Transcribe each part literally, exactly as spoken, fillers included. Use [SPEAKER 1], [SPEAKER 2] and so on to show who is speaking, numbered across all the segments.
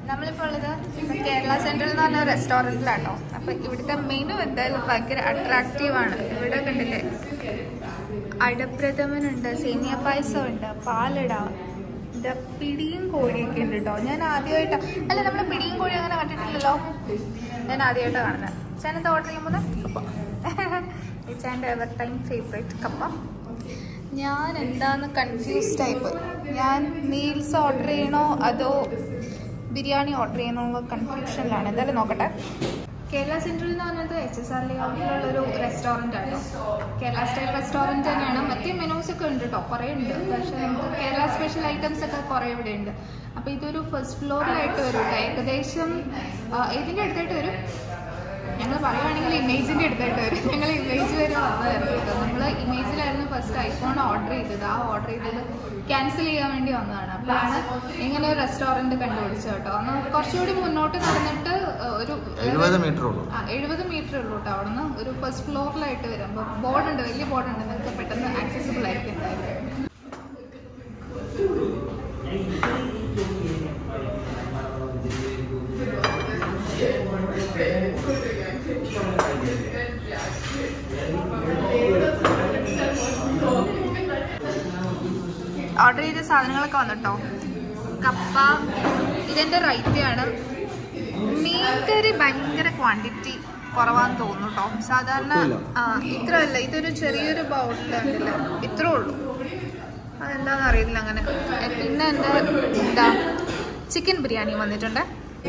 [SPEAKER 1] നമ്മളിപ്പോൾ ഉള്ളത് കേരള സെൻട്രൽ എന്ന് പറഞ്ഞ റെസ്റ്റോറൻറ്റിലാട്ടോ. അപ്പം ഇവിടുത്തെ മെനു എന്തായാലും ഭയങ്കര അട്രാക്റ്റീവാണ്. ഇവിടെ കണ്ടില്ലേ, അടപ്രഥമനുണ്ട്, സേമിയ പായസം ഉണ്ട്, പാലട, എന്താ പിടിയും കോഴിയൊക്കെ ഉണ്ട് കേട്ടോ. ഞാൻ ആദ്യമായിട്ടാണ്, അല്ല നമ്മൾ പിടിയും കോഴി അങ്ങനെ കണ്ടിട്ടില്ലല്ലോ, ഞാൻ ആദ്യമായിട്ടാണ് കാണുന്നത്. ചേട്ടൻ എന്താ ഓർഡർ ചെയ്യുമ്പോൾ ചേട്ടൻ്റെ എവർ ടൈം ഫേവറേറ്റ് കപ്പ. ഞാൻ എന്താന്ന് കൺഫ്യൂസ്ഡ് ആയിപ്പോയി. ഞാൻ മീൽസ് ഓർഡർ ചെയ്യണോ അതോ ബിരിയാണി ഓർഡർ ചെയ്യണോ കൺഫ്യൂഷനിലാണ്. എന്തായാലും നോക്കട്ടെ. കേരള സെൻട്രൽ എന്ന് പറഞ്ഞത് എച്ച് എസ് ആർ ലേഔട്ടിലുള്ളൊരു റെസ്റ്റോറൻ്റ് ആണ്. കേരള സ്റ്റൈൽ റെസ്റ്റോറൻറ്റ് തന്നെയാണ്. മറ്റേ മെനൂസ് ഒക്കെ ഉണ്ട് കേട്ടോ, കുറേ ഉണ്ട്. പക്ഷേ നമുക്ക് കേരള സ്പെഷ്യൽ ഐറ്റംസ് ഒക്കെ കുറേ ഇവിടെ ഉണ്ട്. അപ്പോൾ ഇതൊരു ഫസ്റ്റ് ഫ്ലോറിലായിട്ട് വരും കേട്ടോ. ഏകദേശം ഇതിൻ്റെ അടുത്തായിട്ട് വരും. ഞങ്ങൾ പറയുകയാണെങ്കിൽ ഇമേജിൻ്റെ അടുത്തായിട്ട് വരും. ഞങ്ങൾ ഇമേജ് വരെ വന്നതായിരുന്നു കേട്ടോ. നമ്മൾ ഇമേജിലായിരുന്നു ഫസ്റ്റ് ഐഫോൺ ഓർഡർ ചെയ്തത്. ആ ഓർഡർ ചെയ്തത് ക്യാൻസൽ ചെയ്യാൻ വേണ്ടി വന്നതാണ്. അപ്പോഴാണ് ഇങ്ങനെ ഒരു റെസ്റ്റോറൻറ്റ് കണ്ടുപിടിച്ചത് കേട്ടോ. അന്ന് കുറച്ചുകൂടി മുന്നോട്ട് നടന്നിട്ട് ഒരു എഴുപത് മീറ്റർ ഉള്ളൂ ആ എഴുപത് മീറ്റർ ഉള്ളൂ കേട്ടോ. അവിടെ നിന്ന് ഒരു ഫസ്റ്റ് ഫ്ലോറിലായിട്ട് വരും. അപ്പോൾ ബോർഡുണ്ട്, വലിയ ബോർഡുണ്ട്, നിങ്ങൾക്ക് പെട്ടെന്ന് ആക്സസിബിൾ ആയിരിക്കും എന്തായാലും. ഓർഡർ ചെയ്ത സാധനങ്ങളൊക്കെ വന്നിട്ടോ. കപ്പ, ഇതിൻ്റെ റൈറ്റയാണ്. മീൻകറി ഭയങ്കര ക്വാണ്ടിറ്റി കുറവാന്ന് തോന്നുന്നു കേട്ടോ. സാധാരണ ആ ഇത്രയല്ല, ഇതൊരു ചെറിയൊരു ബൗളിലുണ്ടല്ലോ, ഇത്രേ ഉള്ളൂ. അതെന്താണെന്ന് അറിയില്ല അങ്ങനെ. പിന്നെ എൻ്റെ എന്താ ചിക്കൻ ബിരിയാണി വന്നിട്ടുണ്ട്.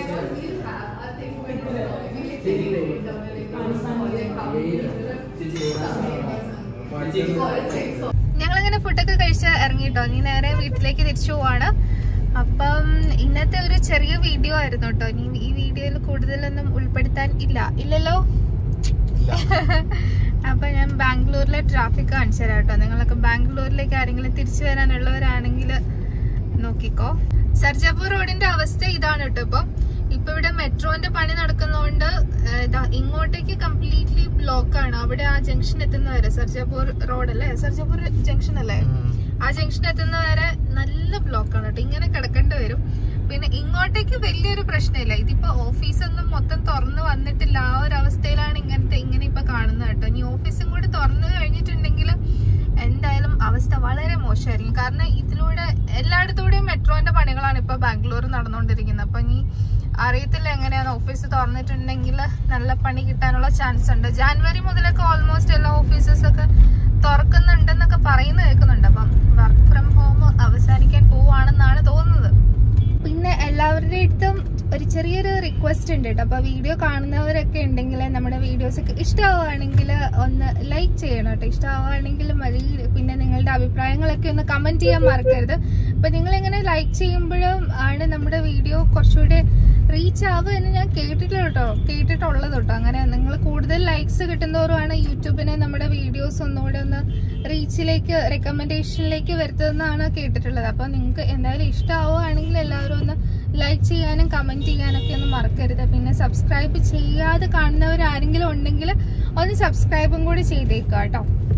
[SPEAKER 1] ഞങ്ങളിങ്ങനെ ഫുഡൊക്കെ കഴിച്ച് ഇറങ്ങിട്ടോ. ഇനി നേരെ വീട്ടിലേക്ക് തിരിച്ചു പോവാണ്. അപ്പം ഇന്നത്തെ ഒരു ചെറിയ വീഡിയോ ആയിരുന്നു കേട്ടോ. ഇനി ഈ വീഡിയോയിൽ കൂടുതലൊന്നും ഉൾപ്പെടുത്താൻ ഇല്ല ഇല്ലല്ലോ. അപ്പൊ ഞാൻ ബാംഗ്ലൂരിലെ ട്രാഫിക് കാണിച്ചു തരാം കേട്ടോ. നിങ്ങളൊക്കെ ബാംഗ്ലൂരിലേക്ക് ആരെങ്കിലും തിരിച്ചു വരാനുള്ളവരാണെങ്കിൽ നോക്കിക്കോ. സർജാപൂർ റോഡിന്റെ അവസ്ഥ ഇതാണ് കേട്ടോ. ഇപ്പൊ ഇപ്പൊ ഇവിടെ മെട്രോന്റെ പണി നടക്കുന്നതുകൊണ്ട് ഇങ്ങോട്ടേക്ക് കംപ്ലീറ്റ്ലി ബ്ലോക്ക് ആണ്. അവിടെ ആ ജംഗ്ഷൻ എത്തുന്നവരെ, സർജാപൂർ റോഡ് അല്ലേ, സർജാപൂർ ജംഗ്ഷൻ അല്ലേ, ആ ജംഗ്ഷൻ എത്തുന്നവരെ നല്ല ബ്ലോക്ക് ആണ് കേട്ടോ. ഇങ്ങനെ കിടക്കേണ്ടി വരും. പിന്നെ ഇങ്ങോട്ടേക്ക് വലിയൊരു പ്രശ്നമില്ല. ഇതിപ്പോ ഓഫീസൊന്നും മൊത്തം തുറന്നു വന്നിട്ടില്ല. ആ ഒരു അവസ്ഥയിലാണ് ഇങ്ങനത്തെ ഇങ്ങനെ ഇപ്പൊ കാണുന്നത് കേട്ടോ. ഇനി ഓഫീസും കൂടി തുറന്നു കഴിഞ്ഞിട്ടുണ്ടെങ്കിൽ എന്തായാലും അവസ്ഥ വളരെ മോശമായിരിക്കും. കാരണം ഇതിലൂടെ എല്ലായിടത്തൂടെയും മെട്രോന്റെ പണികളാണ് ഇപ്പൊ ബാംഗ്ലൂർ നടന്നുകൊണ്ടിരിക്കുന്നത്. അപ്പൊ ഇനി അറിയത്തില്ല എങ്ങനെയാണ്. ഓഫീസ് തുറന്നിട്ടുണ്ടെങ്കിൽ നല്ല പണി കിട്ടാനുള്ള ചാൻസ് ഉണ്ട്. ജാനുവരി മുതലൊക്കെ ഓൾമോസ്റ്റ് എല്ലാ ഓഫീസസ് ഒക്കെ തുറക്കുന്നുണ്ടെന്നൊക്കെ പറയുന്ന കേൾക്കുന്നുണ്ട്. അപ്പം വർക്ക് ഫ്രം ഹോം അവസാനിക്കാൻ പോവാണെന്നാണ് തോന്നുന്നത്. പിന്നെ എല്ലാവരുടെ അടുത്തും ഒരു ചെറിയൊരു റിക്വസ്റ്റ് ഉണ്ട് കേട്ടോ. അപ്പൊ വീഡിയോ കാണുന്നവരൊക്കെ ഉണ്ടെങ്കിൽ നമ്മുടെ വീഡിയോസ് ഒക്കെ ഇഷ്ടമാവുകയാണെങ്കിൽ ഒന്ന് ലൈക്ക് ചെയ്യണം കേട്ടോ. ഇഷ്ടമാവുകയാണെങ്കിൽ മതി. പിന്നെ നിങ്ങളുടെ അഭിപ്രായങ്ങളൊക്കെ ഒന്ന് കമന്റ് ചെയ്യാൻ മറക്കരുത്. അപ്പൊ നിങ്ങൾ ഇങ്ങനെ ലൈക്ക് ചെയ്യുമ്പോഴും ആണ് നമ്മുടെ വീഡിയോ കുറച്ചുകൂടി റീച്ച് ആവുക എന്ന് ഞാൻ കേട്ടിട്ടുള്ള കേട്ടോ കേട്ടിട്ടുള്ളത് കേട്ടോ. അങ്ങനെ നിങ്ങൾ കൂടുതൽ ലൈക്സ് കിട്ടുന്നവരുമാണ് യൂട്യൂബിനെ നമ്മുടെ വീഡിയോസ് ഒന്നുകൂടെ ഒന്ന് റീച്ചിലേക്ക് റെക്കമെൻഡേഷനിലേക്ക് വരുത്തുന്നതാണ് കേട്ടിട്ടുള്ളത്. അപ്പൊ നിങ്ങൾക്ക് എന്തായാലും ഇഷ്ടമാവുകയാണെങ്കിൽ എല്ലാവരും ഒന്ന് ലൈക്ക് ചെയ്യാനും കമന്റ് ചെയ്യാനൊക്കെ ഒന്നും മറക്കരുത്. പിന്നെ സബ്സ്ക്രൈബ് ചെയ്യാതെ കാണുന്നവരാരെങ്കിലും ഉണ്ടെങ്കിൽ ഒന്ന് സബ്സ്ക്രൈബും കൂടി ചെയ്തേക്കുക കേട്ടോ.